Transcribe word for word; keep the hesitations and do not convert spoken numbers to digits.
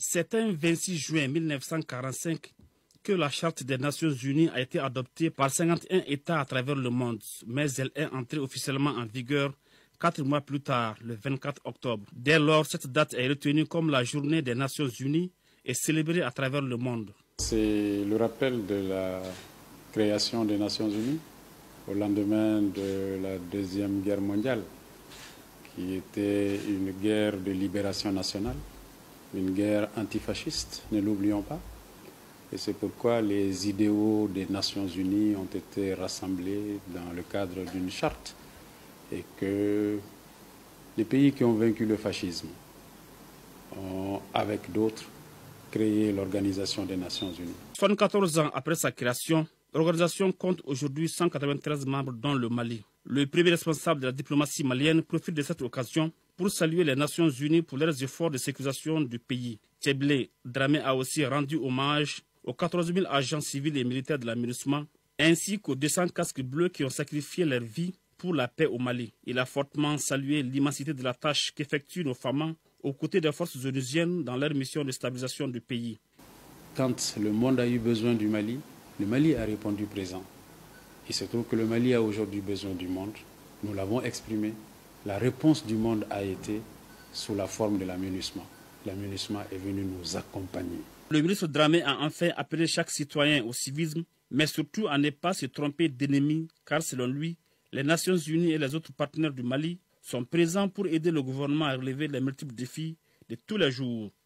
C'est un vingt-six juin mille neuf cent quarante-cinq que la Charte des Nations Unies a été adoptée par cinquante et un États à travers le monde, mais elle est entrée officiellement en vigueur quatre mois plus tard, le vingt-quatre octobre. Dès lors, cette date est retenue comme la journée des Nations Unies et célébrée à travers le monde. C'est le rappel de la création des Nations Unies au lendemain de la Deuxième Guerre mondiale, qui était une guerre de libération nationale, une guerre antifasciste, ne l'oublions pas. Et c'est pourquoi les idéaux des Nations Unies ont été rassemblés dans le cadre d'une charte et que les pays qui ont vaincu le fascisme ont, avec d'autres, créé l'Organisation des Nations Unies. soixante-quatorze ans après sa création, l'organisation compte aujourd'hui cent quatre-vingt-treize membres dans le Mali. Le premier responsable de la diplomatie malienne profite de cette occasion pour saluer les Nations Unies pour leurs efforts de sécurisation du pays. Tcheblé Dramé a aussi rendu hommage aux quatorze mille agents civils et militaires de la MINUSMA, ainsi qu'aux deux cents casques bleus qui ont sacrifié leur vie pour la paix au Mali. Il a fortement salué l'immensité de la tâche qu'effectuent nos femmes aux côtés des forces onusiennes dans leur mission de stabilisation du pays. Quand le monde a eu besoin du Mali, le Mali a répondu présent. Il se trouve que le Mali a aujourd'hui besoin du monde. Nous l'avons exprimé. La réponse du monde a été sous la forme de la MINUSMA. La MINUSMA est venue nous accompagner. Le ministre Dramé a enfin appelé chaque citoyen au civisme, mais surtout à ne pas se tromper d'ennemis, car selon lui, les Nations Unies et les autres partenaires du Mali sont présents pour aider le gouvernement à relever les multiples défis de tous les jours.